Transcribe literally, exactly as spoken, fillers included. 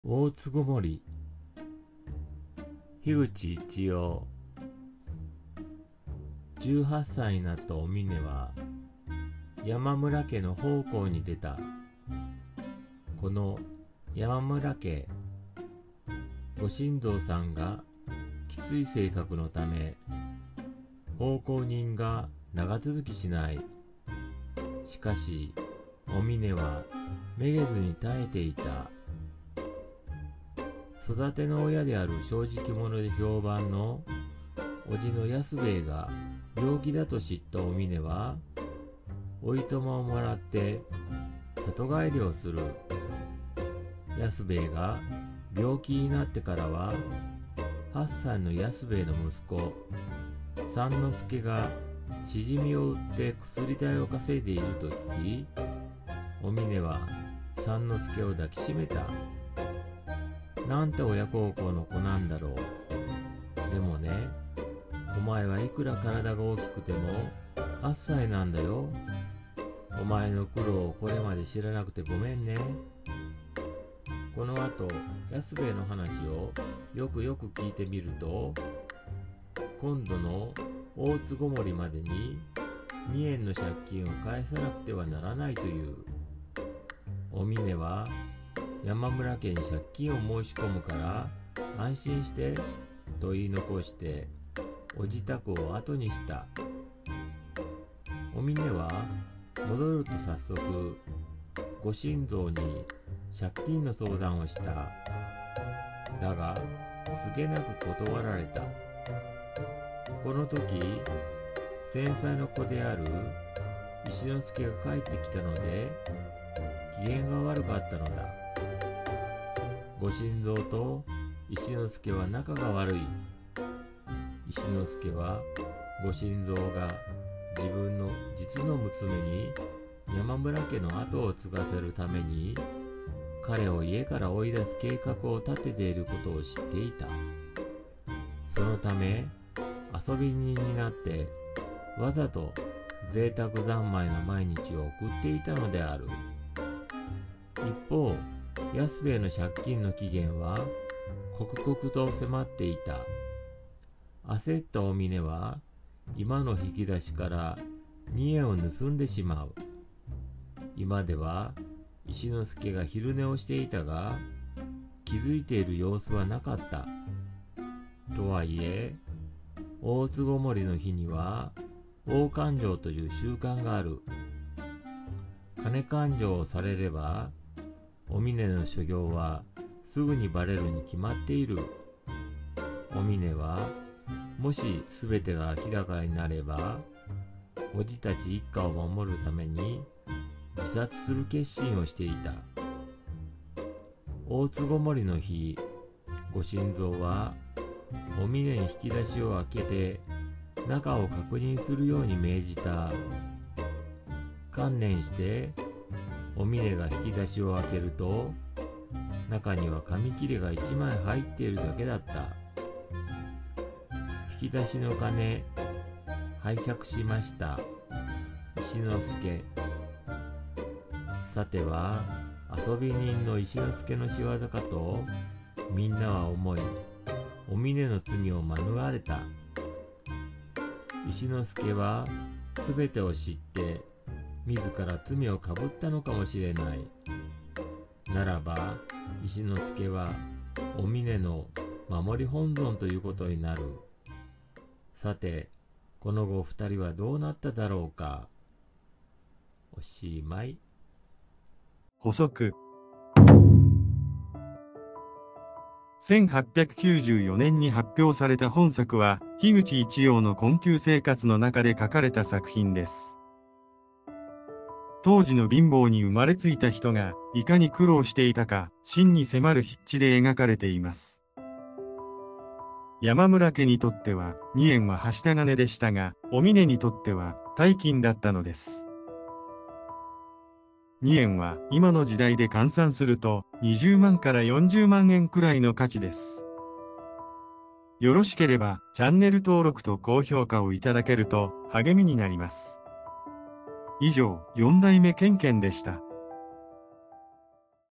大津ごもり樋口一葉。じゅうはっさいになったお峰は山村家の奉公に出た。この山村家、ご新造さんがきつい性格のため奉公人が長続きしない。しかしお峰はめげずに耐えていた。育ての親である正直者で評判の叔父の安兵衛が病気だと知ったお峰はおいとまをもらって里帰りをする。安兵衛が病気になってからははっさいの安兵衛の息子三之助がしじみを売って薬代を稼いでいると聞き、お峰は三之助を抱きしめた。なんて親孝行の子なんだろう。でもね、お前はいくら体が大きくてもはっさいなんだよ。お前の苦労をこれまで知らなくてごめんね。この後、安兵衛の話をよくよく聞いてみると、今度の大津ごもりまでににえんの借金を返さなくてはならないという。お峰は山村家に借金を申し込むから安心してと言い残してお自宅を後にした。お峰は戻ると早速ご新造に借金の相談をした。だがすげなく断られた。この時先妻の子である石之助が帰ってきたので機嫌が悪かったのだ。ご新造と石之助は仲が悪い。石之助はご新造が自分の実の娘に山村家の後を継がせるために彼を家から追い出す計画を立てていることを知っていた。そのため遊び人になってわざと贅沢三昧の毎日を送っていたのである。一方、安兵衛の借金の期限は刻々と迫っていた。焦ったお峰は今の引き出しからにえんを盗んでしまう。今では石之助が昼寝をしていたが気づいている様子はなかった。とはいえ大津ごもりの日には大勘定という習慣がある。金勘定をされればお峰の所業はすぐにバレるに決まっている。お峰はもし全てが明らかになればおじたち一家を守るために自殺する決心をしていた。大津ごもりの日、ご新造はお峰に引き出しを開けて中を確認するように命じた。観念してお峰が引き出しを開けると中には紙切れがいちまい入っているだけだった。引き出しの金拝借しました。石之助。さては遊び人の石之助の仕業かとみんなは思い、お峰の罪を免れた。石之助はすべてを知って自ら罪をかぶったのかもしれない。ならば石之助はお峰の守り本尊ということになる。さてこの後二人はどうなっただろうか。おしまい。 補足。せんはっぴゃくきゅうじゅうよねんに発表された本作は、樋口一葉の困窮生活の中で書かれた作品です。当時の貧乏に生まれついた人が、いかに苦労していたか、真に迫る筆致で描かれています。山村家にとっては、にえんははした金でしたが、お峰にとっては、大金だったのです。にえんは今の時代で換算するとにじゅうまんからよんじゅうまんえんくらいの価値です。よろしければチャンネル登録と高評価をいただけると励みになります。以上、よん代目ケンケンでした。